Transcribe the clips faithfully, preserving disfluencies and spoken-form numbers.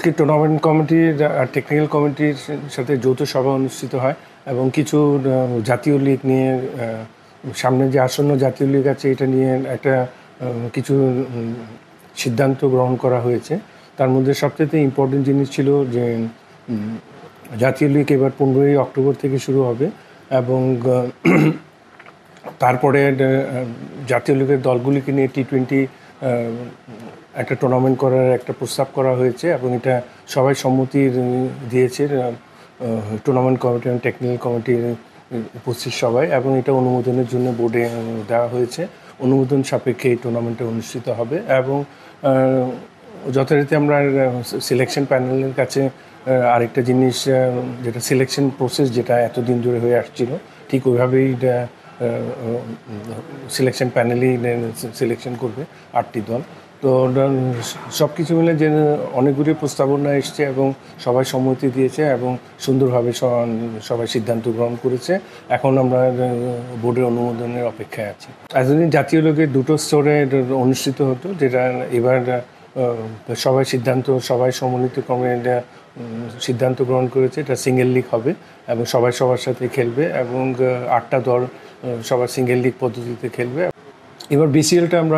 আজকে টুর্নামেন্ট কমিটির আর টেকনিক্যাল কমিটির সাথে যৌথ সভা অনুষ্ঠিত হয় এবং কিছু জাতীয় লীগ নিয়ে সামনে যে আসন্ন জাতীয় লীগ আছে এটা নিয়ে একটা কিছু সিদ্ধান্ত গ্রহণ করা হয়েছে। তার মধ্যে সবচেয়ে ইম্পর্টেন্ট জিনিস ছিল যে জাতীয় লীগ এবার পনেরোই অক্টোবর থেকে শুরু হবে এবং তারপরে জাতীয় লীগের দলগুলিকে নিয়ে টি টোয়েন্টি একটা টুর্নামেন্ট করার একটা প্রস্তাব করা হয়েছে এবং এটা সবাই সম্মতি দিয়েছে, টুর্নামেন্ট কমিটি এবং টেকনিক্যাল কমিটির উপস্থিত সবাই, এবং এটা অনুমোদনের জন্য বোর্ডে দেওয়া হয়েছে। অনুমোদন সাপেক্ষে এই টুর্নামেন্টটা অনুষ্ঠিত হবে এবং যথারীতি আমরা সিলেকশন প্যানেলের কাছে আরেকটা জিনিস, যেটা সিলেকশন প্রসেস যেটা এতদিন ধরে হয়ে আসছিল, ঠিক ওইভাবেই সিলেকশন প্যানেলই সিলেকশন করবে আটটি দল। তো সব কিছু মিলে যে অনেকগুলি প্রস্তাবনা এসছে এবং সবাই সম্মতি দিয়েছে এবং সুন্দরভাবে সবাই সিদ্ধান্ত গ্রহণ করেছে। এখন আমরা বোর্ডের অনুমোদনের অপেক্ষায় আছি। এতদিন জাতীয় লীগের দুটো স্তরে অনুষ্ঠিত হতো, যেটা এবার সবাই সিদ্ধান্ত সবাই সম্মিলিত ক্রমে সিদ্ধান্ত গ্রহণ করেছে এটা সিঙ্গেল লিগ হবে এবং সবাই সবার সাথে খেলবে এবং আটটা দল সবার সিঙ্গেল লিগ পদ্ধতিতে খেলবে। এবার বিসিএলটা আমরা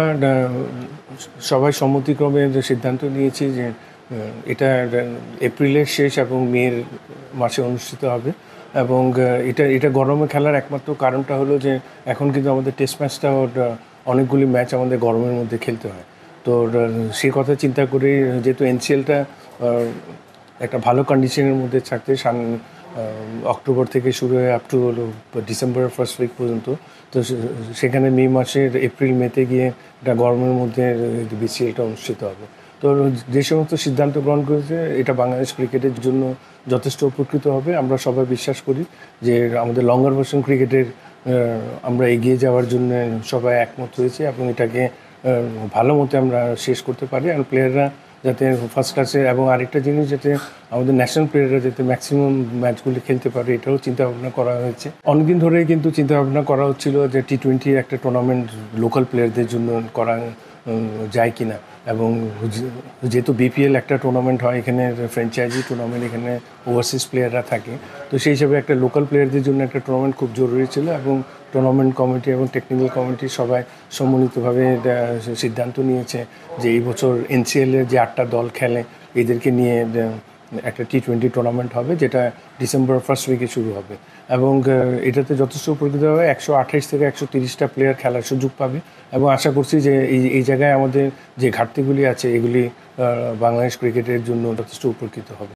সবাই সম্মতিক্রমে সিদ্ধান্ত নিয়েছি যে এটা এপ্রিলের শেষ এবং মের মাসে অনুষ্ঠিত হবে এবং এটা এটা গরমে খেলার একমাত্র কারণটা হলো যে এখন কিন্তু আমাদের টেস্ট ম্যাচটা অনেকগুলি ম্যাচ আমাদের গরমের মধ্যে খেলতে হয়। তো সেই কথা চিন্তা করে যেহেতু এনসিএলটা একটা ভালো কন্ডিশনের মধ্যে থাকতে অক্টোবর থেকে শুরু হয়ে আপ টু ডিসেম্বরের ফার্স্ট উইক পর্যন্ত, তো সেখানে মে মাসের এপ্রিল মেতে গিয়ে এটা গরমের মধ্যে বিসিএলটা অনুষ্ঠিত হবে। তো যে সমস্ত সিদ্ধান্ত গ্রহণ করেছে এটা বাংলাদেশ ক্রিকেটের জন্য যথেষ্ট উপকৃত হবে। আমরা সবাই বিশ্বাস করি যে আমাদের লঙ্গার ভার্সন ক্রিকেটের আমরা এগিয়ে যাওয়ার জন্য সবাই একমত হয়েছে এবং এটাকে ভালো মতো আমরা শেষ করতে পারি এবং প্লেয়াররা যাতে ফার্স্ট ক্লাসে, এবং আরেকটা জিনিস যাতে আমাদের ন্যাশনাল প্লেয়াররা যাতে ম্যাক্সিমাম ম্যাচগুলি খেলতে পারে এটাও চিন্তাভাবনা করা হয়েছে। অনেকদিন ধরেই কিন্তু চিন্তাভাবনা করা হচ্ছিল যে টি টোয়েন্টির একটা টুর্নামেন্ট লোকাল প্লেয়ারদের জন্য করা যায় কি না, এবং যেহেতু বিপিএল একটা টুর্নামেন্ট হয়, এখানে ফ্র্যাঞ্চাইজি টুর্নামেন্ট, এখানে ওভারসিজ প্লেয়াররা থাকে, তো সেই হিসাবে একটা লোকাল প্লেয়ারদের জন্য একটা টুর্নামেন্ট খুব জরুরি ছিল এবং টুর্নামেন্ট কমিটি এবং টেকনিক্যাল কমিটি সবাই সম্মিলিতভাবে সিদ্ধান্ত নিয়েছে যে এই বছর এনসিএলের যে আটটা দল খেলে এদেরকে নিয়ে একটা টি টোয়েন্টি টুর্নামেন্ট হবে, যেটা ডিসেম্বর ফার্স্ট উইকে শুরু হবে এবং এটাতে যথেষ্ট উপকৃত হবে। একশো আঠাইশ থেকে একশো তিরিশটা প্লেয়ার খেলার সুযোগ পাবে এবং আশা করছি যে এই এই জায়গায় আমাদের যে ঘাটতিগুলি আছে এগুলি বাংলাদেশ ক্রিকেটের জন্য যথেষ্ট উপকৃত হবে।